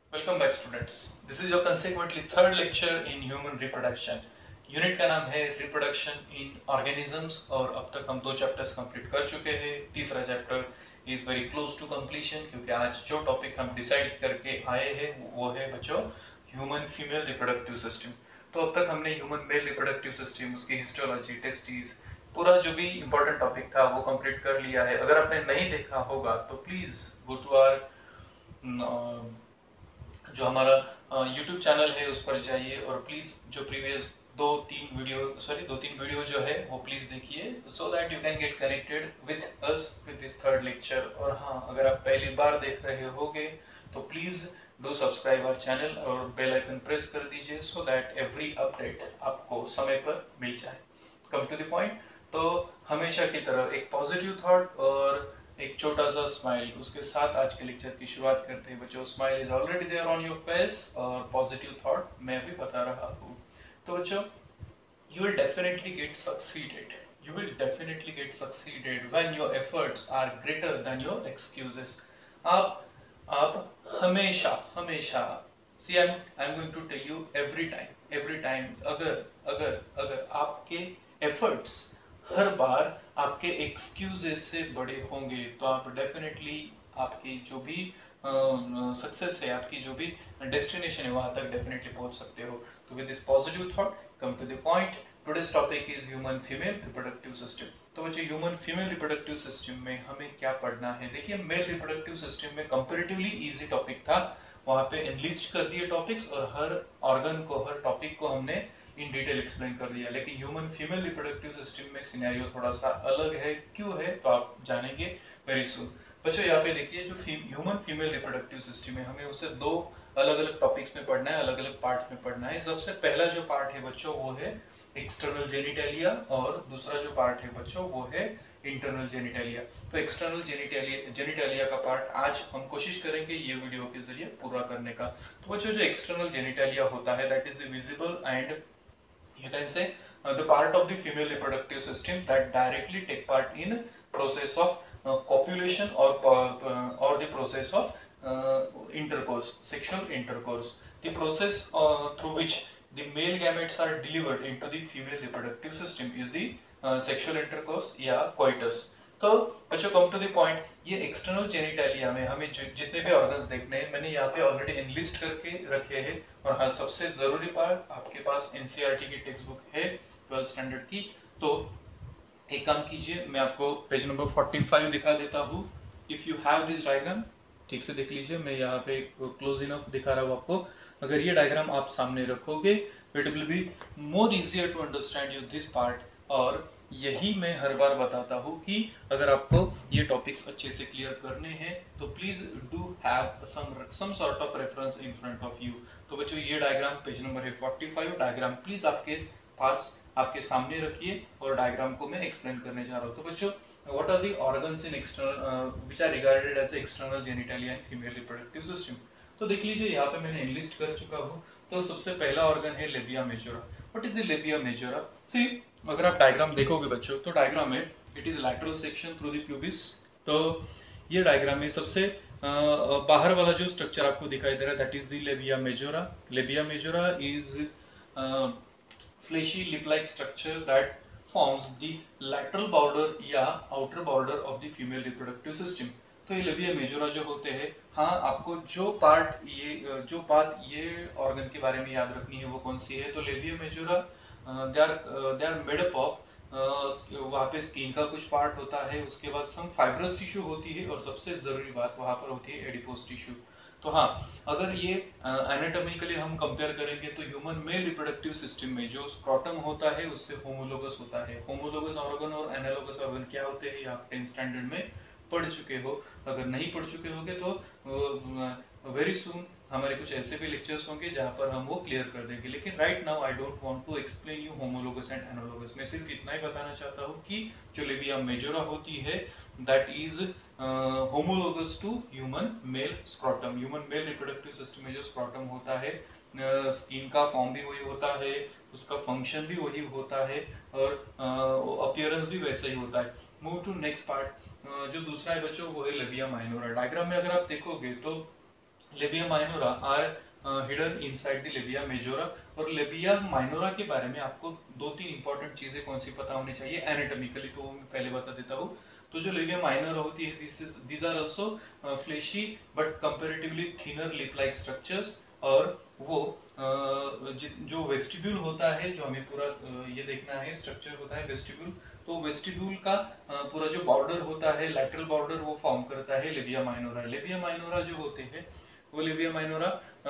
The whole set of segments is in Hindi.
Welcome back students. This is your consequently third lecture in human reproduction. Unit का नाम है रिप्रोडक्शन इन ऑर्गेनिजम्स और अब तक हम 2 चैप्टर्स कंप्लीट कर चुके हैं। तीसरा chapter is very close to completion क्योंकि आज जो टॉपिक हम डिसाइड करके आए हैं वो है बच्चों ह्यूमन फीमेल रिप्रोडक्टिव सिस्टम। तो अब तक हमने ह्यूमन मेल रिप्रोडक्टिव सिस्टम, उसकी हिस्टोलॉजी, टेस्टिस, पूरा जो भी इंपॉर्टेंट टॉपिक था वो कंप्लीट कर लिया है। अगर आपने नहीं देखा होगा तो प्लीज गो टू आवर जो हमारा YouTube चैनल है उस पर जाइए और प्लीज जो प्रीवियस दो तीन वीडियो जो है वो प्लीज देखिए so that you can get connected with us with this third lecture. और हाँ, अगर आप पहली बार देख रहे होगे तो please do subscribe our channel और बेल आइकन प्रेस कर दीजिए सो दैट एवरी अपडेट आपको समय पर मिल जाए। Come to the point. तो हमेशा की तरह एक पॉजिटिव थॉट और एक छोटा सा स्माइल, उसके साथ आज के लेक्चर की शुरुआत करते हैं बच्चों। Smile is already there on your face और पॉजिटिव थॉट मैं भी बता रहा हूँ। तो बच्चों, you will definitely get succeeded. You will definitely get succeeded when your efforts are greater than your excuses. आप हमेशा हमेशा see I'm going to tell you every time अगर अगर अगर आपके efforts हर बार आपके एक्सक्यूजेस से बड़े होंगे तो आप डेफिनेटली आपकी जो भी सक्सेस है, आपकी जो भी डेस्टिनेशन है वहां तक डेफिनेटली पहुंच सकते हो। तो with this positive thought come to the point. Today's topic is human female reproductive system. तो बच्चे, ह्यूमन फीमेल रिप्रोडक्टिव सिस्टम में हमें क्या पढ़ना है? देखिए, मेल रिप्रोडक्टिव सिस्टम में कंपैरेटिवली इजी टॉपिक था, वहां पे एनलिस्ट कर दिए टॉपिक्स और हर ऑर्गन को, हर टॉपिक को हमने इन डिटेल एक्सप्लेन कर दिया। लेकिन ह्यूमन फीमेल रिप्रोडक्टिव सिस्टम में सिनेरियो थोड़ा सा अलग है। क्यों है तो आप जानेंगे वेरी सुन। बच्चों, यहाँ पे देखिए, जो ह्यूमन फीमेल रिप्रोडक्टिव सिस्टम है हमें उसे दो अलग अलग टॉपिक्स में पढ़ना है, अलग अलग पार्ट्स में पढ़ना है। सबसे पहला जो पार्ट है बच्चों वो है एक्सटर्नल जेनिटेलिया और दूसरा जो पार्ट है बच्चों वो है इंटरनल जेनिटेलिया। तो एक्सटर्नल जेनिटेलिया का पार्ट आज हम कोशिश करेंगे ये वीडियो के जरिए पूरा करने का। तो बच्चों, जो एक्सटर्नल जेनिटेलिया होता है that is the visible and you can say the part of the female reproductive system that directly take part in process of copulation or the process of intercourse, sexual intercourse, the process through which the male gametes are delivered into the female reproductive system is the sexual intercourse या coitus। तो बच्चों, कम टू द पॉइंट, ये एक्सटर्नल जेनिटेलिया में हमें जितने भी ऑर्गन्स देखने हैं मैंने यहाँ पे ऑलरेडी एनलिस्ट करके रखे हैं। और हाँ, सबसे जरूरी पार्ट, आपके पास एनसीईआरटी की टेक्स्ट बुक है 12th स्टैंडर्ड की, तो एक काम कीजिए, मैं आपको पेज नंबर 45 दिखा देता हूँ। If you have this diagram, ठीक से देख लीजिए, मैं यहाँ पे क्लोज इनफ दिखा रहा हूँ आपको। अगर ये डायग्राम आप सामने रखोगे it will be more easier to understand you this part. और यही मैं हर बार बताता हूँ कि अगर आपको ये टॉपिक्स अच्छे से क्लियर करने हैं तो please do have some sort of reference in front of you. तो बच्चों, ये डायग्राम पेज नंबर है 45, डायग्राम प्लीज आपके पास, आपके सामने रखिए और डायग्राम को मैं एक्सप्लेन करने जा रहा हूँ। तो बच्चों, what are the organs in external which are regarded as external genitalia in female reproductive system? तो देख लीजिए, यहाँ पे मैंने एनलिस्ट कर चुका हूँ। तो सबसे पहला ऑर्गन है labia majora. What is the labia majora? See, अगर आप डायग्राम देखोगे बच्चों तो डायग्राम है it is lateral section through the pubis. तो ये डायग्राम में सबसे बाहर वाला जो स्ट्रक्चर आपको दिखाई दे रहा है that is the labia majora. Labia majora is fleshy lip-like structure that forms the lateral border या outer border of the female reproductive system। तो ये लेबिया मेजोरा जो होते हैं, हाँ, आपको जो बात ये ऑर्गन के बारे में याद रखनी है वो कौन सी है? तो labia majora they are made up of, वहाँ पे स्किन का कुछ पार्ट होता है, उसके बाद सम फाइब्रस टिश्यू होती है और सबसे जरूरी बात वहाँ पर होती है एडिपोज टिश्यू। तो हाँ, अगर ये एनाटॉमिकली हम कंपेयर करेंगे तो ह्यूमन मेल रिप्रोडक्टिव सिस्टम में जो स्क्रोटम होता है उससे होमोलोगस होता है। होमोलोगस ऑर्गन और एनालोगस ऑर्गन क्या होते हैं, आप 10th स्टैंडर्ड में पढ़ चुके हो। अगर नहीं पढ़ चुके होगे तो वेरी सुन हमारे कुछ ऐसे भी लेक्चर्स होंगे जहां पर हम वो क्लियर कर देंगे। लेकिन right now I don't want to explain you homologous and analogous. मैं सिर्फ इतना ही बताना चाहता हूँ कि जो लेबिया मेजोरा होती है that is homologous to human male scrotum. Human male reproductive system में जो स्क्रोटम होता है, स्किन का फॉर्म भी वही होता है, उसका फंक्शन भी वही होता है और अपीयरेंस भी वैसा ही होता है। Move to next part. जो दूसरा है बच्चों वो है लेबिया माइनोरा। डायग्राम में अगर आप देखोगे तो labia minora are hidden inside the labia majora. और लेबिया माइनोरा के बारे में आपको दो तीन इंपॉर्टेंट चीजें कौन सी पता होनी चाहिए एनाटॉमिकली, तो वो मैं पहले बता देता हूँ। तो जो लेबिया माइनोरा होती है this are also fleshy but comparatively thinner lip like structures. और वो जो वेस्टिब्यूल होता है, जो हमें पूरा ये देखना है स्ट्रक्चर होता है वेस्टिब्यूल, तो वेस्टिब्यूल का पूरा जो बॉर्डर होता है लैटरल बॉर्डर वो फॉर्म करता है लेबिया माइनोरा। लेबिया माइनोरा जो होते हैं वो लेबिया माइनोरा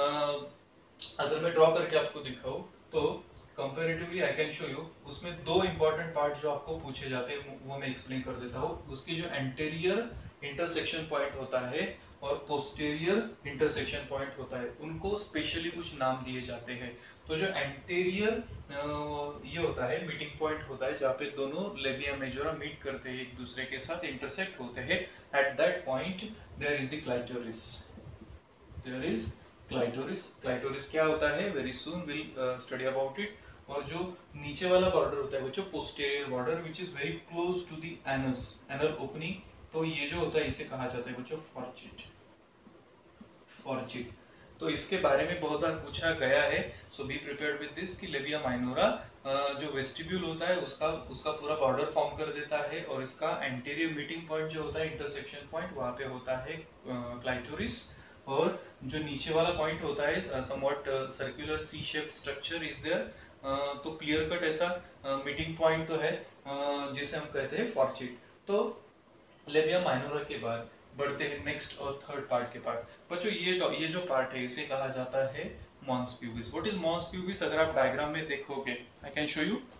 अगर मैं ड्रॉ करके आपको दिखाऊं तो comparatively I can show you, उसमें दो इंपॉर्टेंट पार्ट जो आपको पूछे जाते हैं वो मैं एक्सप्लेन कर देता हूँ। उसकी जो एंटीरियर इंटरसेक्शन पॉइंट होता है और पोस्टीरियर इंटरसेक्शन पॉइंट होता है, उनको स्पेशली कुछ नाम दिए जाते हैं। तो जो एंटीरियर ये होता है मीटिंग पॉइंट होता है जहाँ पे दोनों लेबिया मेजोरा मीट करते हैं एक दूसरे के साथ, इंटरसेक्ट होते हैं। At that point there is the clitoris, there is clitoris. Clitoris क्या होता है very soon will study about it. और जो नीचे वाला बॉर्डर होता है बच्चों posterior border which is very close to the anus, anal opening, तो ये जो होता है इसे कहा जाता है बच्चों फॉर्चिट, फॉर्चिट। तो इसके बारे में बहुत बार पूछा गया है, so be prepared with this कि लेबिया माइनोरा जो वेस्टिब्यूल होता है उसका पूरा बॉर्डर फॉर्म कर देता है, और इसका एंटीरियर मीटिंग पॉइंट जो होता है इंटरसेक्शन पॉइंट वहां पे होता है क्लाइटोरिस। और जो नीचे वाला पॉइंट होता है समवॉट सर्कुलर सी शेप्ड स्ट्रक्चर इज देयर, तो क्लियर कट ऐसा मीटिंग पॉइंट तो है जिसे हम कहते हैं फॉर्चिट। तो लेबिया माइनोरा के बाद बढ़ते हैं नेक्स्ट और थर्ड पार्ट के पार्ट। बच्चों ये जो पार्ट है इसे कहा जाता है mons pubis. What is mons pubis? अगर आप डायग्राम में देखोगे I can show you,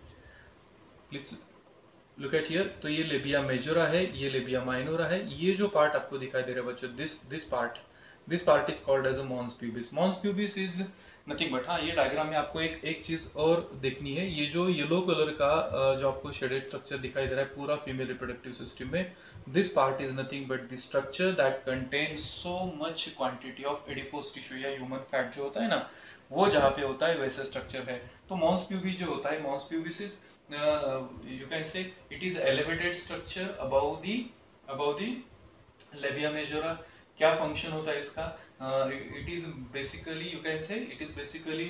let's look at here. तो ये लेबिया मेजोरा है, ये लेबिया माइनोरा है। ये जो पार्ट आपको दिखाई दे रहा है बच्चों this part is called as a mons pubis. Mons pubis is nothing but, हाँ ये डायग्राम में आपको एक चीज और देखनी है। ये जो येलो कलर का जो आपको शेडेड स्ट्रक्चर दिखाई दे रहा है पूरा फीमेल रिप्रोडक्टिव सिस्टम में, this part is nothing but the structure that contains so much quantity of adipose tissue या ह्यूमन फैट जो होता है ना, वो जहाँ पे होता है वैसे स्ट्रक्चर है। तो मॉन्स प्यूबिस जो होता है, mons pubis is you can say it is elevated structure above the labia majora। क्या फंक्शन होता है इसका? It is basically you can say it is basically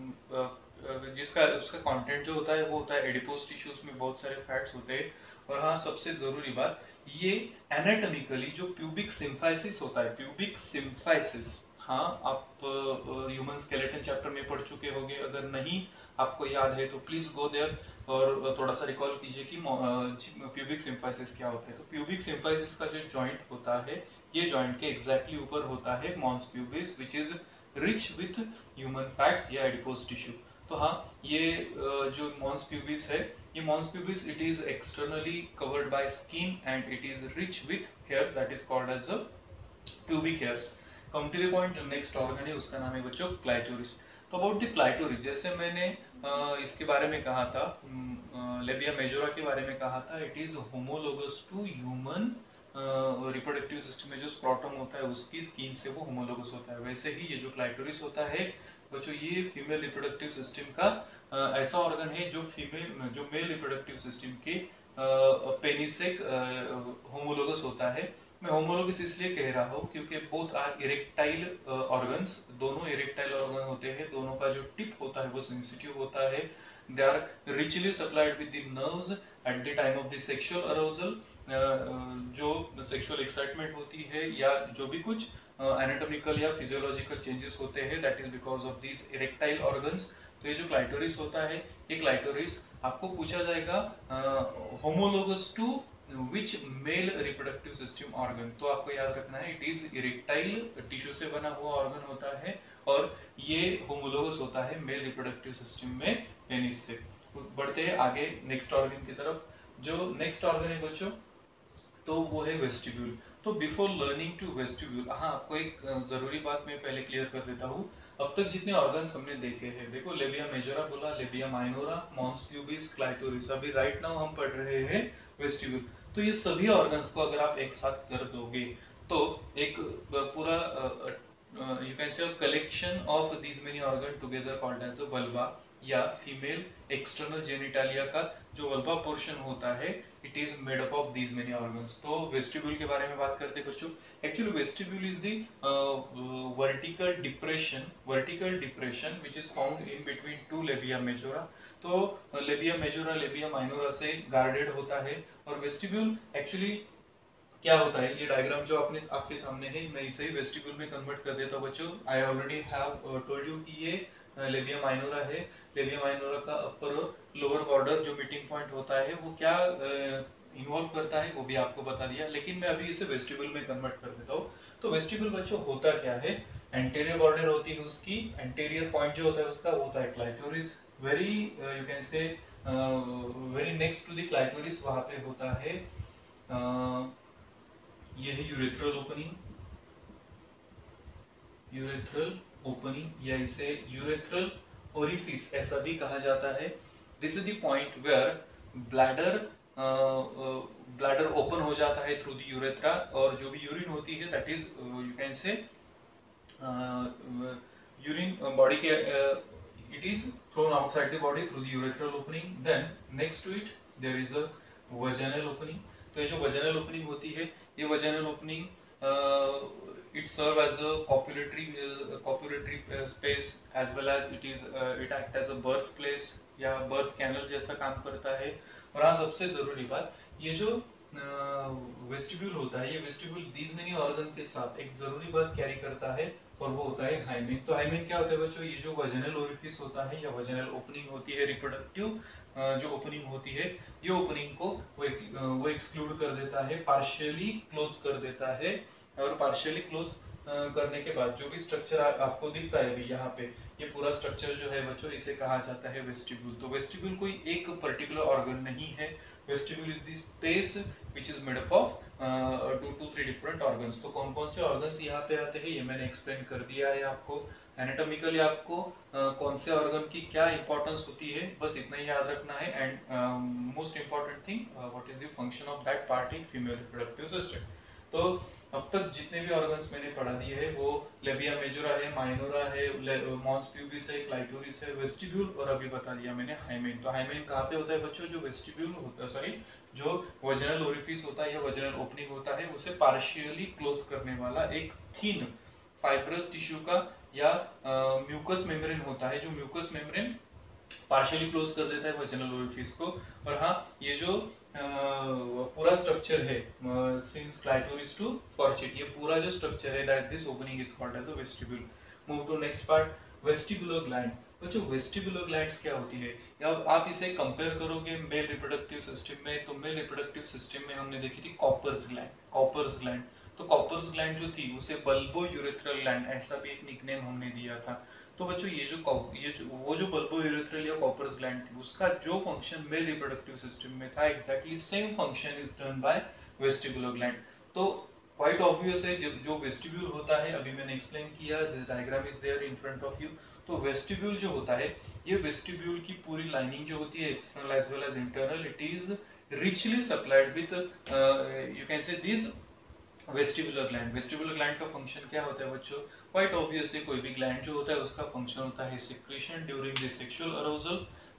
जिसका उसका कंटेंट जो होता है वो होता है एडिपोज टिश्यूज में बहुत सारे फैट्स होते हैं। और हाँ सबसे जरूरी बात, ये एनाटॉमिकली जो प्यूबिक सिम्फाइसिस होता है, प्यूबिक सिम्फाइसिस, हाँ आप ह्यूमन स्केलेटन चैप्टर में पढ़ चुके होंगे, अगर नहीं आपको याद है तो प्लीज गो देयर और थोड़ा सा रिकॉल कीजिए कि प्यूबिक सिम्फाइसिस क्या होता है। तो प्यूबिक सिम्फाइसिस का जो जॉइंट होता है ये जॉइंट के एग्जैक्टली ऊपर होता है mons pubis which is rich with human fats या एडिपोज टिश्यू। तो हाँ ये जो मॉन्स प्यूबिस है, ये mons pubis it is externally covered by skin and it is rich with hair that is called as a pubic hairs. Come to the point, जो नेक्स्ट ऑर्गन है उसका नाम है बच्चों क्लाइटोरिस। तो अबाउट द क्लाइटोरिस, जैसे मैंने इसके बारे में कहा था, लेबिया मेजोरा के बारे में कहा था, it is homologous to human reproductive system में जो स्क्रॉटम होता है उसकी स्किन से वो होमोलोगस होता है। वैसे ही ये जो क्लाइटोरिस होता है बच्चों ये फीमेल रिप्रोडक्टिव सिस्टम का ऐसा ऑर्गन है जो मेल रिप्रोडक्टिव सिस्टम के पेनिस से होमोलोगस होता है। मैं होमोलोगस इसलिए कह रहा हूँ क्योंकि बोथ आर इरेक्टाइल ऑर्गन्स, दोनों इरेक्टाइल ऑर्गन होते हैं, दोनों का जो टिप होता है वो सेंसिटिव होता है। They are richly supplied with the nerves at the time of the sexual arousal. जो सेक्सुअल एक्साइटमेंट होती है या जो भी कुछ एनाटॉमिकल या फिजियोलॉजिकल चेंजेस होते हैं that is because of these erectile organs. तो ये जो क्लाइटोरिस होता है, ये क्लाइटोरिस आपको पूछा जाएगा homologous to which male reproductive system organ. तो आपको याद रखना है इट इज इरेक्टाइल टिश्यू से बना हुआ ऑर्गन होता है और ये होमोलोगस होता है मेल रिप्रोडक्टिव सिस्टम में पेनिस से। बढ़ते हैं आगे नेक्स्ट ऑर्गन की तरफ। जो नेक्स्ट ऑर्गन है बच्चों तो वो है वेस्टिब्यूल। तो बिफोर लर्निंग टू वेस्टिब्यूल, हाँ आपको एक जरूरी बात मैं पहले क्लियर कर देता हूँ। अब तक जितने ऑर्गन्स हमने देखे हैं, देखो लेबिया मेजोरा बोला, labia minora, mons pubis, clitoris, अभी राइट नाउ हम पढ़ रहे हैं वेस्टिब्यूल। तो ये सभी ऑर्गन्स को अगर आप एक साथ कर दोगे तो एक पूरा you can say a collection of these many organ together called as a vulva, या फीमेल एक्सटर्नल जेनिटालिया का जो वल्वा पोर्शन होता है, it is made up of these many organs. तो वेस्टिब्यूल के बारे में बात करते हैं बच्चों। Actually vestibule is the vertical depression which is found in between two labia majora. तो लेबिया मेजोरा लेबिया माइनोरा से गार्डेड होता है। और वेस्टिब्यूल एक्चुअली क्या होता है, ये डायग्राम जो आपके सामने है, मैं इसे ही वेस्टिब्यूल में कन्वर्ट कर देता हूँ बच्चों। I already have told you कि ये लेबिया माइनोरा है। लेबिया माइनोरा का अपर और लोअर बॉर्डर जो मीटिंग पॉइंट होता है वो क्या इन्वॉल्व करता है वो भी आपको बता दिया, लेकिन मैं अभी इसे वेस्टिब्यूल में कन्वर्ट कर देता हूँ। तो वेस्टिब्यूल बच्चों होता क्या है, एंटीरियर बॉर्डर होती है उसकी, एंटीरियर पॉइंट जो होता है उसका होता है clitoris, very you can say very next to the clitoris वहां पे होता है ये है यूरेथ्रल ओपनिंग, यूरेथ्रल ओपनिंग या इसे यूरेथ्रल ओरिफिस ऐसा भी कहा जाता है। This is the point where bladder open हो जाता है थ्रू द यूरेथ्रा, और जो भी यूरिन होती है that is you can say urine body के it is thrown outside the body through the urethral opening. Then next to it there is a vaginal opening. तो ये जो vaginal opening होती है, ये vaginal opening it serve as a copulatory space as well as it act as a birth place या birth canal जैसा काम करता है। और हाँ, सबसे जरूरी बात, ये जो वेस्टिब्यूल होता है, ये वेस्टिब्यूल दीज मेनी ऑर्गन के साथ एक जरूरी बात कैरी करता है, और वो होता है हाइमेन। तो हाइमेन क्या होता है बच्चों, ये जो वजनल ओरिफिस होता है या वजनल ओपनिंग होती है, रिप्रोडक्टिव जो ओपनिंग होती है, ये ओपनिंग को वो एक्सक्लूड कर देता है, पार्शियली क्लोज कर देता है। और पार्शियली क्लोज करने के बाद जो भी स्ट्रक्चर आपको दिखता है अभी यहाँ पे, ये पूरा स्ट्रक्चर जो है बच्चों इसे कहा जाता है वेस्टिब्यूल। तो वेस्टिब्यूल कोई एक पर्टिकुलर ऑर्गन नहीं है, vestibule is the space which is made up of 2 to 3 different organs. तो कौन कौन से ऑर्गन्स यहाँ पे आते हैं ये मैंने एक्सप्लेन कर दिया है आपको। एनाटॉमिकली आपको कौन से ऑर्गन की क्या इंपॉर्टेंस होती है बस इतना ही याद रखना है। And most important thing what is the function of that part in female reproductive system. तो अब तक जितने भी ऑर्गन्स मैंने पढ़ा दिए हैं वो लेबिया मेजोरा है, माइनोरा है, मॉन्स प्यूबिस है, क्लाइटोरिस है, वेस्टिब्यूल, और अभी बता दिया मैंने हाइमेन। तो हाइमेन कहाँ पे होता है बच्चों, जो वेस्टिब्यूल होता है, सॉरी जो वजनल ओरिफिस होता है या वजनल ओपनिंग होता है उसे पार्शियली क्लोज करने वाला एक थिन फाइब्रस टिश्यू का या म्यूकस मेम्ब्रेन होता है, जो म्यूकस मेम्ब्रेन पार्शियली क्लोज कर देता है वजनल ओरिफिस को। और हाँ, ये जो पूरा स्ट्रक्चर है सिंस क्लाइटोरिस टू फॉर्चिट, ये पूरा जो स्ट्रक्चर है that this opening is called as a vestibule. Move to next part, vestibular gland. तो जो वेस्टिबुलर ग्लैंड्स क्या होती है, या आप इसे कंपेयर करोगे मेल रिप्रोडक्टिव सिस्टम में, तो मेल रिप्रोडक्टिव सिस्टम में हमने देखी थी कॉपर्स ग्लैंड। तो कॉपर्स ग्लैंड जो थी उसे बल्बो यूरेथ्रल ग्लैंड ऐसा भी एक निकनेम हमने दिया था। तो बच्चों ये जो वो जो बल्बो यूरेथ्रल या कॉपर्स ग्लैंड थी उसका जो फंक्शन मेल रिप्रोडक्टिव सिस्टम में था, exactly same function is done by vestibular gland. तो क्वाइट ऑब्वियस है, जो वेस्टिब्यूल होता है अभी मैंने एक्सप्लेन किया, this diagram is there in front of you. तो वेस्टिब्यूल जो होता है, ये वेस्टिब्यूल की पूरी लाइनिंग जो होती है external as well as internal, it is richly supplied with you can say these vestibular gland. Vestibular gland का फंक्शन क्या होता है बच्चों, क्वाइट ऑब्वियस है, कोई भी ग्लैंड जो होता है उसका फंक्शन होता है secretion during the sexual arousal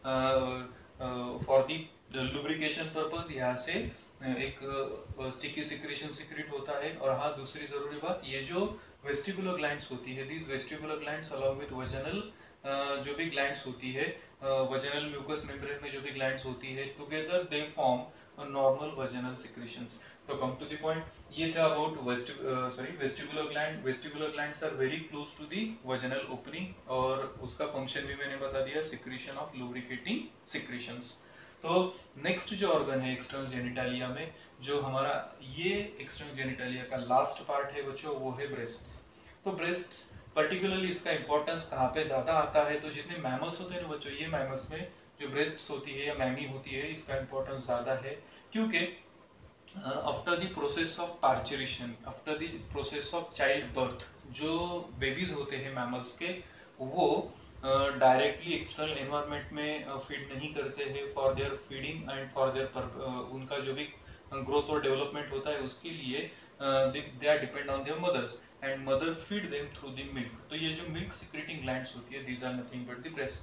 for the lubrication purpose. यहाँ से एक स्टिकी सिक्रीशन सिक्रेट होता है। और हाँ, दूसरी जरूरी बात, ये जो वेस्टिबुलर ग्लैंड्स होती है, these vestibular glands along with vaginal जो भी ग्लैंड्स होती है, वजनल म्यूकस मेम्ब्रेन में जो भी ग्लैंड्स होती है, together they form normal vaginal secretions. तो कम टू द पॉइंट, ये था about vestibular gland. Vestibular glands are very close to the vaginal opening, और उसका फंक्शन भी मैंने बता दिया, सिक्रीशन ऑफ लुब्रिकेटिंग सिक्रीशंस। तो नेक्स्ट जो ऑर्गन है एक्सटर्नल जेनिटालिया में, जो हमारा ये एक्सटर्नल जेनिटालिया का लास्ट पार्ट है बच्चों, वो है ब्रेस्ट्स। तो ब्रेस्ट्स पर्टिकुलरली इसका इंपॉर्टेंस कहाँ पे ज्यादा आता है, तो जितने मैमल्स होते हैं ना बच्चों, ये मैमल्स में जो ब्रेस्ट्स होती है या मैमी होती है, इसका इंपॉर्टेंस ज्यादा है, क्योंकि after the process of parturition, after the process of child birth, जो बेबीज होते हैं मैमल्स के, वो डायरेक्टली एक्सटर्नल एनवायरनमेंट में फीड नहीं करते हैं for their feeding and for their उनका जो भी ग्रोथ और डेवलपमेंट होता है उसके लिए they are depend on their mothers, and mother feed them through the milk. तो ये जो मिल्क सिक्रेटिंग ग्लैंड्स होती है, these are nothing but the breasts.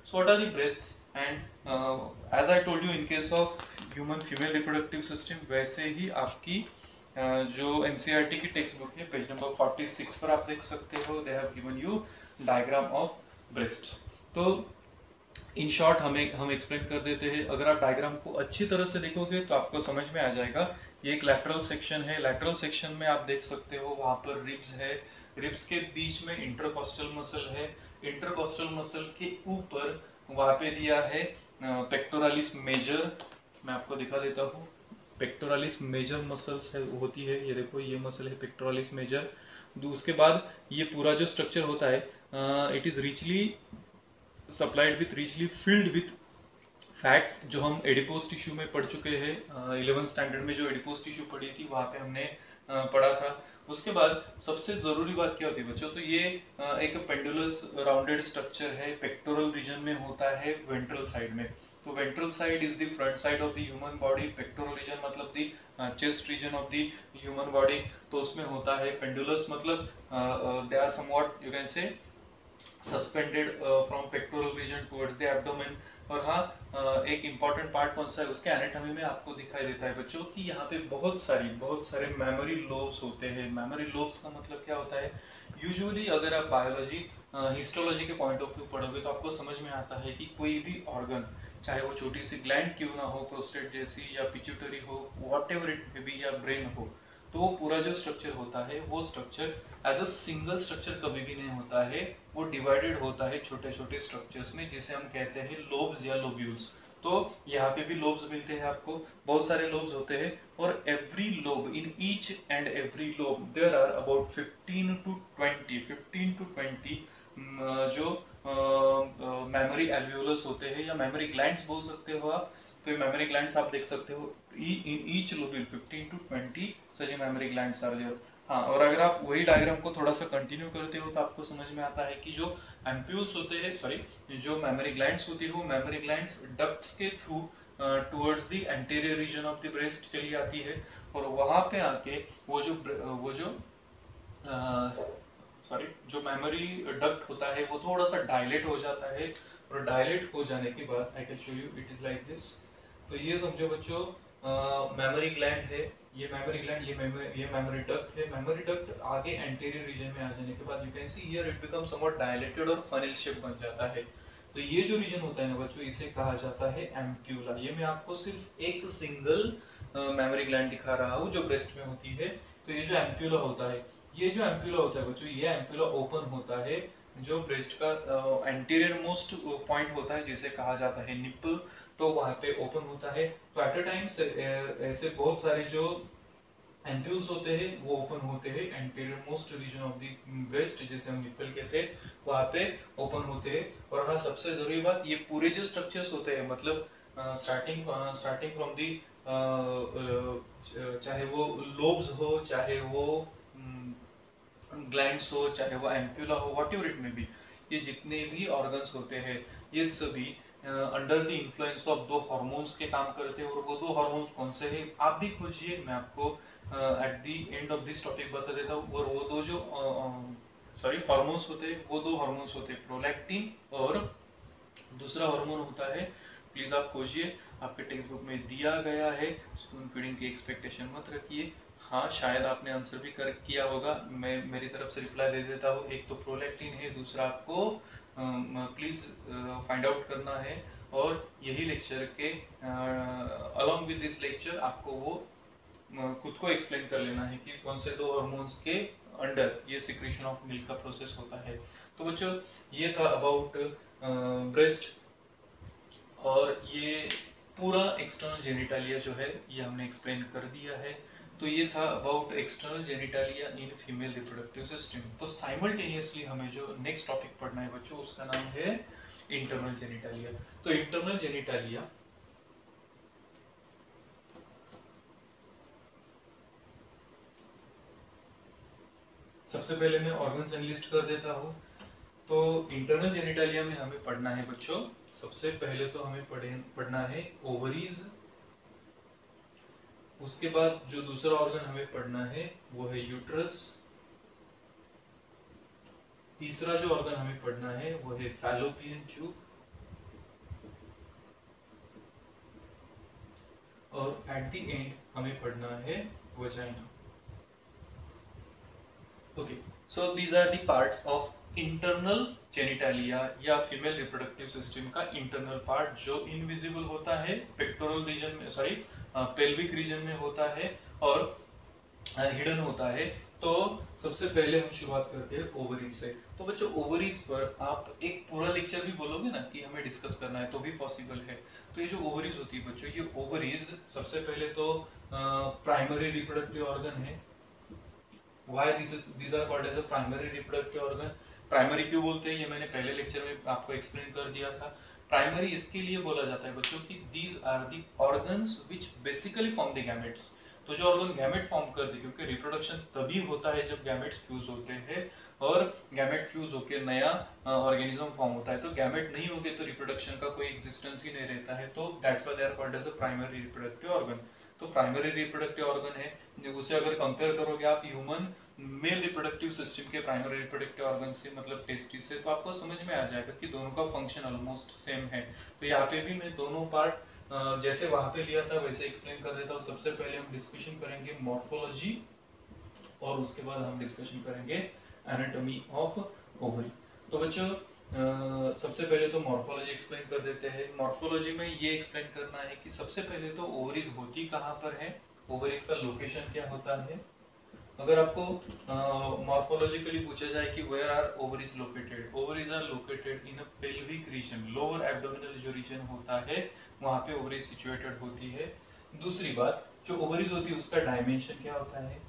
So what are the breasts? And as I told you, in case of human female reproductive system, वैसे ही आपकी जो NCERT की टेक्स्ट बुक है पेज नंबर 46 पर आप देख सकते हो, they have given you diagram of breast. तो इन शॉर्ट हम एक्सप्लेन कर देते हैं. अगर आप डायग्राम को अच्छी तरह से देखोगे तो आपको समझ में आ जाएगा. ये एक लैटरल सेक्शन है. लैटरल सेक्शन में आप देख सकते हो वहां पर रिब्स है. रिब्स के बीच में इंटरकॉस्टल मसल है. इंटरकॉस्टल मसल के ऊपर वहां पे दिया है पेक्टोरालिस मेजर. मैं आपको दिखा देता हूँ. पेक्टोरालिस मेजर मसल्स है होती है. ये देखो, ये मसल है पेक्टोरालिस मेजर. उसके बाद ये पूरा जो स्ट्रक्चर होता है, it is richly supplied with, richly filled with fats, जो हम एडिपोज टिश्यू में पढ़ चुके हैं. 11th स्टैंडर्ड में जो एडिपोज टिश्यू पढ़ी थी वहां पे हमने पढ़ा था. उसके बाद सबसे जरूरी बात क्या होती है बच्चों, तो ये एक पेंडुलस राउंडेड स्ट्रक्चर है. पेक्टोरल रीजन में होता है वेंट्रल साइड में. तो ventral side is the front side of the human body. Pectoral region मतलब the chest region of the human body. तो उसमें होता है पेंडुलस, मतलब they are somewhat you can say suspended from pectoral region towards the abdomen. और हाँ, एक इम्पॉर्टेंट पार्ट कौन सा है, उसके एनाटॉमी में आपको दिखाई देता है बच्चों कि यहाँ पे बहुत सारे मेमोरी लोब्स होते हैं. मेमोरी लोब्स का मतलब क्या होता है, यूजुअली अगर आप बायोलॉजी हिस्टोलॉजी के पॉइंट ऑफ व्यू पढ़ोगे तो आपको समझ में आता है कि कोई भी ऑर्गन, चाहे वो छोटी सी ग्लैंड क्यों ना हो, प्रोस्टेट जैसी या पिट्यूटरी हो, व्हाटएवर इट मे बी, या ब्रेन हो, तो वो पूरा जो स्ट्रक्चर होता है वो structure as a single structure कभी भी नहीं होता है. वो डिवाइडेड होता है छोटे छोटे स्ट्रक्चर्स में, जिसे हम कहते हैं लोब्स या लोब्यूल्स. तो यहाँ पे भी लोब्स मिलते हैं आपको, बहुत सारे लोब्स होते हैं. और every lobe, in each and every lobe there are about 15 to 20 जो मेमोरी एल्वियोलस होते हैं, या मेमोरी ग्लैंड्स बोल सकते हो आप. तो ये मेमोरी ग्लैंड्स आप देख सकते हो. In each lobule 15 to 20 such mammary glands are there. हाँ, और अगर आप वही डायग्राम को थोड़ा सा कंटिन्यू करते हो तो आपको समझ में आता है कि जो एम्प्यूल्स होते हैं, सॉरी, जो मेमोरी ग्लैंड्स होती है, वो मेमोरी ग्लैंड्स डक्ट्स के through towards the anterior region of the breast चली आती है. और वहां पे आके वो जो सॉरी, जो मेमोरी डक्ट होता है वो थोड़ा सा डायलेट हो जाता है. और डायलेट हो जाने के बाद I can show you, it is like this. तो ये समझो बच्चों, मेमोरी ग्लैंड है, ये मेमोरी ग्लैंड, ये मेमोरी डक्ट है. मेमोरी डक्ट आगे एंटीरियर रीजन में आ जाने के बाद you can see here it become somewhat dilated और फनल शेप बन जाता है. तो ये जो रीजन होता है ना बच्चों, इसे कहा जाता है एम्प्यूला. ये मैं आपको सिर्फ एक सिंगल मेमोरी ग्लैंड दिखा रहा हूँ जो ब्रेस्ट में होती है. तो ये जो एम्प्यूला होता है, ये जो एम्प्यूला होता है बच्चों, ये एम्प्यूला ओपन होता है. जो ब्रेस्ट का एंटीरियर मोस्ट पॉइंट होता है जिसे कहा जाता है निप्पल, तो वहां पे ओपन होता है. तो एट अ टाइम ऐसे बहुत सारे जो एम्प्यूल्स होते हैं वो ओपन होते हैं. Anterior most region of the breast, जिसे हम निप्पल कहते हैं, वहां पे ओपन होते हैं. और हाँ, सबसे जरूरी बात, ये पूरे जो स्ट्रक्चर्स होते हैं, मतलब स्टार्टिंग फ्रॉम दी, चाहे वो लोब्स हो, चाहे वो ग्लैंड्स हो, चाहे वो एम्प्यूला हो, व्हाटएवर इट मे बी, ये जितने भी ऑर्गन्स होते हैं ये सभी अंडर द इन्फ्लुएंस ऑफ दो हार्मोन्स के काम करते हैं. और वो दो हार्मोन्स कौन से हैं आप भी खोजिए, मैं आपको at the end of this topic बता देता हूँ. और वो दो जो हार्मोन्स होते हैं, वो दो हार्मोन्स होते हैं प्रोलैक्टिन, और दूसरा हार्मोन होता है, प्लीज आप खोजिए, आपके टेक्स्ट बुक में दिया गया है. स्पून फीडिंग की एक्सपेक्टेशन मत रखिए. हाँ, शायद आपने आंसर भी करेक्ट किया होगा, मैं मेरी तरफ से रिप्लाई दे देता हूँ. एक तो प्रोलैक्टिन है, दूसरा आपको प्लीज फाइंड आउट करना है. और यही लेक्चर के अलोंग विद दिस लेक्चर आपको वो खुद को एक्सप्लेन कर लेना है कि कौन से दो हार्मोन्स के अंडर ये सिक्रीशन ऑफ मिल्क का प्रोसेस होता है. तो बच्चों, ये था अबाउट ब्रेस्ट. और ये पूरा एक्सटर्नल जेनिटालिया जो है ये हमने एक्सप्लेन कर दिया है. तो ये था about external genitalia in female reproductive system. तो साइमल्टेनियसली हमें जो नेक्स्ट टॉपिक पढ़ना है बच्चों, उसका नाम है इंटरनल जेनिटालिया. तो इंटरनल जेनिटालिया सबसे पहले मैं ऑर्गन्स एनलिस्ट कर देता हूँ. तो इंटरनल जेनिटालिया में हमें पढ़ना है बच्चों, सबसे पहले तो हमें पढ़ना है ओवरीज. उसके बाद जो दूसरा ऑर्गन हमें पढ़ना है वो है यूट्रस. तीसरा जो ऑर्गन हमें पढ़ना है वो है फैलोपियन ट्यूब. और एट द एंड हमें पढ़ना है vagina. Okay, so these are the parts of internal genitalia या फीमेल रिप्रोडक्टिव सिस्टम का इंटरनल पार्ट जो इनविजिबल होता है, पेक्टोरल रीजन में, सॉरी पेल्विक रीजन में होता है और हिडन होता है। तो सबसे पहले हम शुरुआत करते हैं ओवरीज से। तो बच्चों ओवरीज पर आप एक पूरा लेक्चर भी बोलोगे ना कि हमें डिस्कस करना है तो भी पॉसिबल है। तो ये जो ओवरीज होती है बच्चों, ये ओवरीज सबसे पहले तो प्राइमरी रिप्रोडक्टिव ऑर्गन है। Why these are called as a primary reproductive organ? Primary क्यों बोलते हैं ये मैंने पहले लेक्चर में आपको एक्सप्लेन कर दिया था। प्राइमरी इसके लिए बोला जाता है बच्चों कि these are the organs which basically form the gametes। तो जो ऑर्गन गैमेट फॉर्म कर दे, क्योंकि रिप्रोडक्शन तभी होता है जब गैमेट्स फ्यूज होते हैं और गैमेट फ्यूज होकर नया ऑर्गेनिज्म फॉर्म होता है। तो गैमेट नहीं होगे तो रिप्रोडक्शन का कोई एग्जिस्टेंस ही नहीं रहता है। तो that's why they are called as a primary reproductive organ. तो प्राइमरी रिप्रोडक्टिव ऑर्गन है, उसे अगर कंपेयर करोगे आप ह्यूमन मेल रिप्रोडक्टिव सिस्टम के प्राइमरी रिप्रोडक्टिव ऑर्गन से, मतलब टेस्टिस से, तो आपको समझ में आ जाएगा कि दोनों का फंक्शन ऑलमोस्ट सेम है। तो यहाँ पे भी मैं दोनों पार्ट जैसे वहां पे लिया था वैसे एक्सप्लेन कर देता हूँ। सबसे पहले हम डिस्कशन करेंगे मॉर्फोलॉजी और उसके बाद हम डिस्कशन करेंगे एनाटॉमी ऑफ ओवरी। तो बच्चों सबसे पहले तो मॉर्फोलॉजी एक्सप्लेन कर देते हैं। मॉर्फोलॉजी में ये एक्सप्लेन करना है कि सबसे पहले तो ओवरीज होती कहाँ पर है, ओवरीज का लोकेशन क्या होता है। अगर आपको मॉर्फोलॉजिकली पूछा जाए कि where are ovaries located, ovaries are located in a pelvic region, lower abdominal जो रीजन होता है वहां पे ओवरीज सिचुएटेड होती है। दूसरी बात, जो ओवरीज होती है उसका डायमेंशन क्या होता है,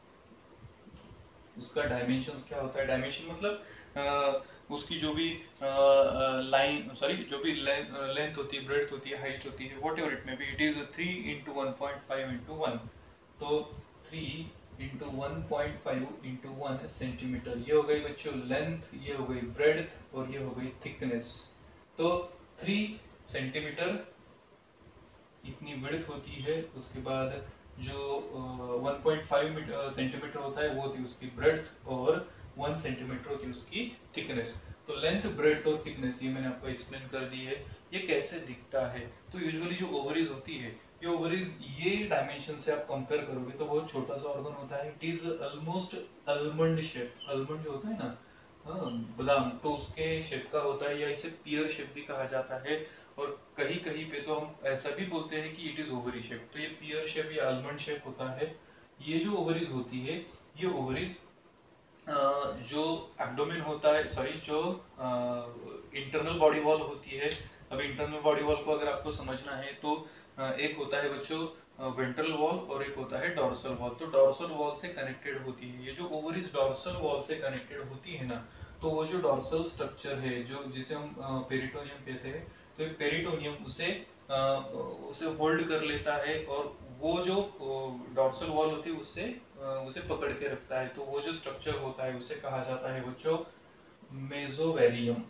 उसका डायमेंशंस क्या होता है। डायमेंशन मतलब उसकी जो भी लाइन, सॉरी जो भी लेंथ होती है, ब्रेड्थ होती है, हाइट होती है, whatever it may be, it is 3 into 1.5 into 1। तो 3 into 1.5 into 1 सेंटीमीटर, ये हो गई बच्चों लेंथ, ये हो गई ब्रेड्थ और ये हो गई थिकनेस। तो 3 सेंटीमीटर इतनी विड्थ होती है। उसके बाद जो 1.5 सेंटीमीटर होता है वो होती है उसकी ब्रेड्थ और 1 सेंटीमीटर होती है उसकी थिकनेस। तो लेंथ, ब्रेड्थ और थिकनेस ये मैंने आपको एक्सप्लेन कर दी है। ये कैसे दिखता है, तो यूजुअली जो ओवरीज होती है, ये ओवरीज ये डायमेंशन से आप कंपेयर करोगे तो बहुत छोटा सा ऑर्गन होता है। It is almost almond shape, almond जो होता है ना, हाँ बादाम, तो उसके शेप का होता है, या इसे पियर शेप भी कहा जाता है। और कहीं कहीं पे तो हम ऐसा भी बोलते हैं कि इट इज ओवरी शेप। तो ये पियर शेप या आलमंड शेप होता है। ये जो ओवरीज होती है, ये ओवरीज जो एब्डोमेन होता है, सॉरी जो इंटरनल बॉडी वॉल होती है। अब इंटरनल बॉडी वॉल को अगर आपको समझना है तो एक होता है बच्चों वेंट्रल वॉल और एक होता है डॉर्सल वॉल। तो डॉर्सल वॉल से कनेक्टेड होती है ये जो ओवरीज, डॉर्सल वॉल से कनेक्टेड होती है ना। तो वो जो डॉर्सल स्ट्रक्चर है, जो जिसे हम पेरिटोनियम कहते हैं, तो पेरिटोनियम उसे होल्ड कर लेता है और वो जो डॉर्सल वॉल होती है उससे उसे पकड़ के रखता है। तो वो जो स्ट्रक्चर होता है उसे कहा जाता है बच्चों मेसोवेरियम।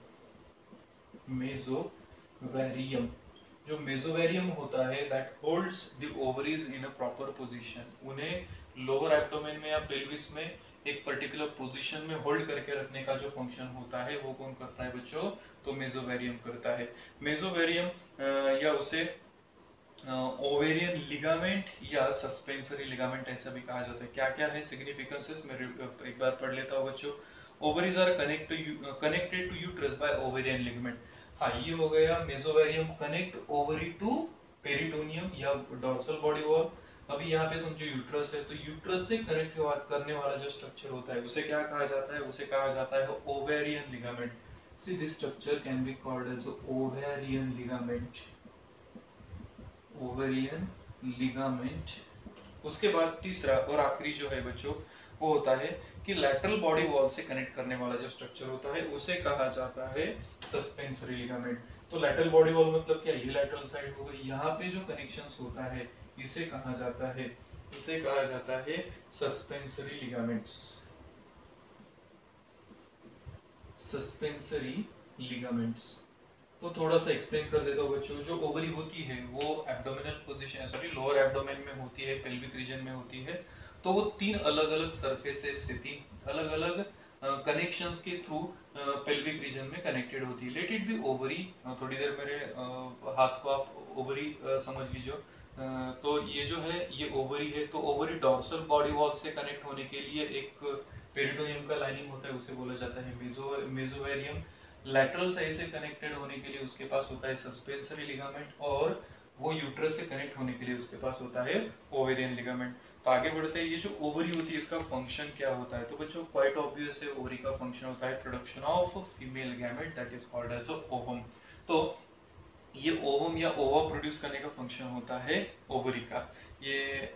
मेसोवेरियम, जो मेसोवेरियम होता है that holds the ovaries in a proper position. उन्हें लोअर एब्डोमेन में या पेल्विस में एक पर्टिकुलर पोजीशन में होल्ड करके रखने का जो फंक्शन होता है वो कौन करता है बच्चों, तो मेसोवेरियम करता है। मेसोवेरियम या उसे ओवेरियन लिगामेंट या सस्पेंसरी लिगामेंट ऐसा भी कहा जाता है। क्या क्या है सिग्निफिकेंसेस मैं एक बार पढ़ लेता हूँ बच्चों। Ovaries are connected to uterus by ovarian ligament. हाँ ये हो गया mesovarium connect ovary to peritoneum या डॉर्सल बॉडी वॉल। अभी यहाँ पे समझो यूट्रस है, तो यूट्रस से कनेक्ट करने वाला जो स्ट्रक्चर होता है उसे क्या कहा जाता है, उसे कहा जाता है ovarian ligament. See this structure can be called as ovarian ligament, ovarian ligament। उसके बाद तीसरा और आखिरी जो है बच्चों वो होता है कि लैटरल बॉडी वॉल से कनेक्ट करने वाला जो स्ट्रक्चर होता है उसे कहा जाता है सस्पेंसरी लिगामेंट। तो लैटरल बॉडी वॉल मतलब क्या, ये लैटरल साइड हो गई, यहाँ पे जो कनेक्शंस होता है इसे कहा जाता है, इसे कहा जाता है सस्पेंसरी लिगामेंट्स, सस्पेंसरी लिगामेंट्स। तो थोड़ा सा एक्सप्लेन कर देता हूँ बच्चों। जो ओवरी होती है वो abdominal position, sorry lower abdomen में होती है, पेल्विक रीजन में होती है। तो वो 3 अलग अलग सरफेसेस से 3 अलग अलग कनेक्शंस के थ्रू पेल्विक रीजन में कनेक्टेड होती है। लेट इट बी ओवरी, थोड़ी देर मेरे हाथ को आप ओवरी समझ लीजिए। तो ये जो है ये ओवरी है, तो ओवरी डॉर्सल बॉडी वॉल से कनेक्ट होने के लिए एक पेरिटोनियम का लाइनिंग होता है, उसे बोला जाता है मेसोवेरियम। लैटरल साइड से कनेक्टेड होने के लिए उसके पास होता है सस्पेंसरी लिगामेंट, और वो यूट्रस से कनेक्ट होने के लिए उसके पास होता है ओवेरियन लिगामेंट। तो आगे बढ़ते हैं, ये जो ओवरी होती है इसका फंक्शन क्या होता है? तो बच्चों क्वाइट ऑब्वियस है, ओवरी का फंक्शन होता है production of female gamete that is called as ovum. तो ये ओवम या ओवा प्रोड्यूस करने का फंक्शन होता है ओवरी का। ये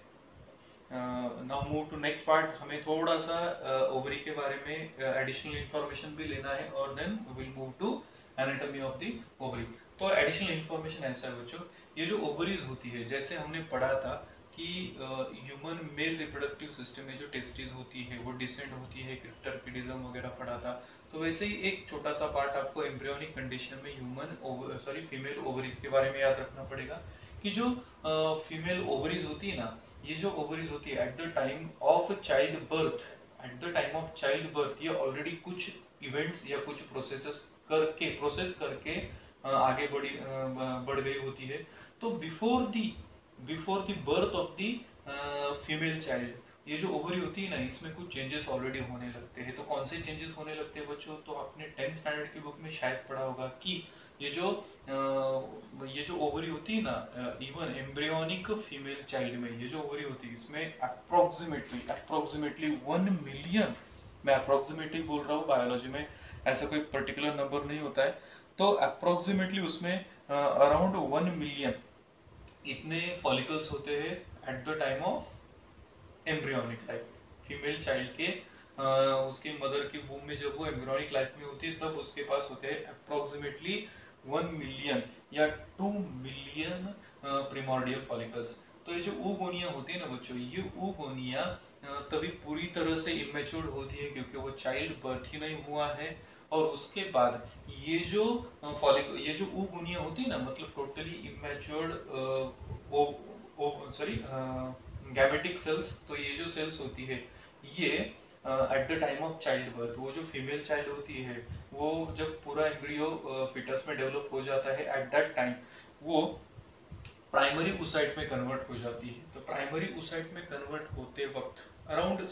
now move to next part, हमें थोड़ा सा ओवरी के बारे में एडिशनल इंफॉर्मेशन भी लेना है, और then we will move to anatomy of the ovary. तो एडिशनल इंफॉर्मेशन ऐसा है बच्चों, ये जो ओवरीज होती है, जैसे हमने पढ़ा था कि ह्यूमन मेल रिप्रोडक्टिव सिस्टम में जो टेस्टिस होती है वो डिसेंड होती है, क्रिप्टरपिडिज्म वगैरह पढ़ा था। तो वैसे ही एक छोटा सा पार्ट आपको एम्ब्रियोनिक कंडीशन में फीमेल ओवरीज के बारे में याद रखना पड़ेगा कि जो फीमेल ओवरीज होती है ना, ये जो ओवरीज होती है at the time of child birth, at the time of child birth ये ऑलरेडी कुछ इवेंट्स या कुछ प्रोसेस करके आगे बढ़ गई होती है। तो before the birth of the female child ये जो ओवरी होती है ना, इसमें कुछ चेंजेस ऑलरेडी होने लगते हैं। तो कौन से चेंजेस होने लगते हैं बच्चों? तो आपने 10th स्टैंडर्ड की बुक में शायद पढ़ा होगा कि ये जो ओवरी होती है ना, इवन एम्ब्रियोनिक फीमेल चाइल्ड में ये जो ओवरी होती है इसमें अप्रोक्सीमेटली 1 मिलियन, मैं अप्रोक्सीमेटली बोल रहा हूँ, बायोलॉजी में ऐसा कोई पर्टिकुलर नंबर नहीं होता है, तो अप्रोक्सीमेटली उसमें अराउंड 1 मिलियन इतने फॉलिकल्स होते हैं at the time of embryonic life. Female child के उसके मदर के वूम में जब वो एम्ब्रियोनिक लाइफ में होती है तब उसके पास होते हैं अप्रोक्सीमेटली 1 मिलियन या 2 मिलियन प्रिमोर्डियल फॉलिकल्स। तो ये जो oogonia होती है ना बच्चों, ये oogonia तभी पूरी तरह से इमेच्योर होती है क्योंकि वो चाइल्ड बर्थ ही नहीं हुआ है, और उसके बाद ये जो oogonia होती है ना, मतलब टोटली इमेच्योर्ड गैमेटिक सेल्स, तो ये जो सेल्स होती है ये at the time of child birth, वो जो फीमेल चाइल्ड होती है वो जब पूरा एम्ब्रियो फिटस में डेवलप हो जाता है, एट दैट टाइम वो प्राइमरी oocyte में कन्वर्ट हो जाती है। तो प्राइमरी oocyte में कन्वर्ट होते वक्त around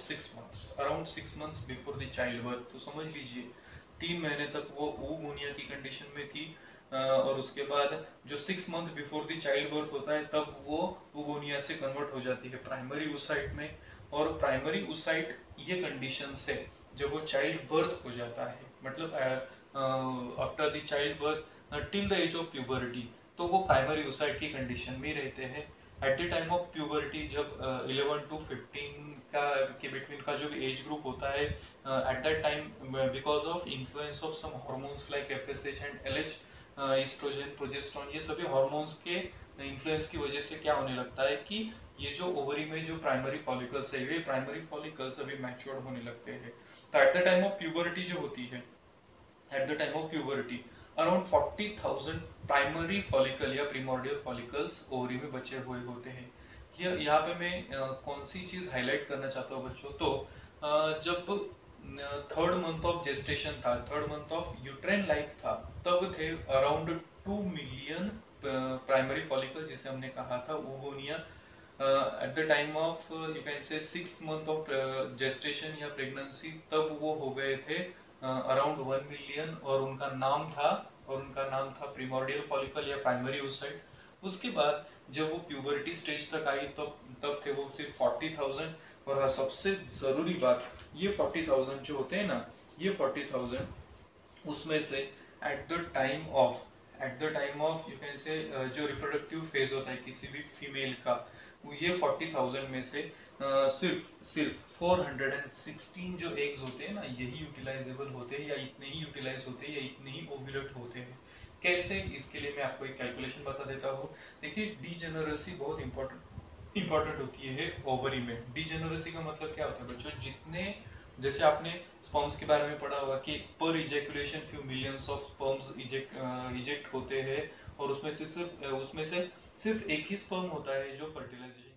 6 months before the child birth, तो समझ लीजिए 3 महीने तक वो oogonia की कंडीशन में थी, और उसके बाद जो 6 month before the child birth होता है तब वो oogonia से कन्वर्ट हो जाती है प्राइमरी oocyte में। और प्राइमरी oocyte ये कंडीशन से जब वो चाइल्ड बर्थ हो जाता है, मतलब after the child birth till the age of puberty, तो वो प्राइमरी oocyte की कंडीशन में रहते हैं। At the time of puberty जब 11 to 15 के बिटवीन का जो एज ग्रुप होता है, at that time because of influence of some hormones like FSH and LH, oestrogen, progesterone, ये सभी हार्मोन्स के इन्फ्लुएंस की वजह से क्या होने लगता है कि ये जो ओवरी में जो प्राइमरी फॉलिकल्स है, ये प्राइमरी फॉलिकल्स अभी मैच्योर होने लगते हैं। तो at the time of puberty जो होती है, at the time of puberty around 40,000 primary follicle या प्रीमोर्डियल फॉलिकल्स ओवरी में बचे हुए होते हैं। यहाँ पे मैं कौन सी चीज हाईलाइट करना चाहता हूँ बच्चों, तो जब 3rd मंथ ऑफ जेस्टेशन था, 3rd month of uterine life था, तब थे अराउंड 2 मिलियन प्राइमरी फॉलिकल, जिसे हमने कहा था oogonia। At the time of you can say 6th month of gestation या प्रेगनेंसी, तब वो हो गए थे अराउंड 1 मिलियन, और उनका नाम था प्रीमोर्डियल फॉलिकल या प्राइमरी oocyte। उसके बाद जब वो प्यूबरिटी स्टेज तक आई तब थे वो सिर्फ 40,000। और हाँ, सबसे जरूरी बात, ये 40,000 जो होते हैं ना, ये 40,000 उसमें से at the time of you can say जो रिप्रोडक्टिव फेज होता है किसी भी फीमेल का, ये 40,000 में से सिर्फ 416 जो एग्स होते हैं ना, यही यूटिलाइजेबल होते हैं, या इतने ही यूटिलाइज होते हैं, या इतने ही ओव्यूलेट होते हैं। कैसे? इसके लिए मैं आपको एक कैलकुलेशन बता देता हूँ। देखिए, डीजेनरेसी बहुत इंपॉर्टेंट होती है ओवरी में। डीजेनरेसी का मतलब क्या होता है बच्चों? जैसे आपने स्पर्म्स के बारे में पढ़ा होगा कि per ejaculation few millions of sperms eject होते हैं, और उसमें से सिर्फ एक ही स्पर्म होता है जो फर्टिलाइजेशन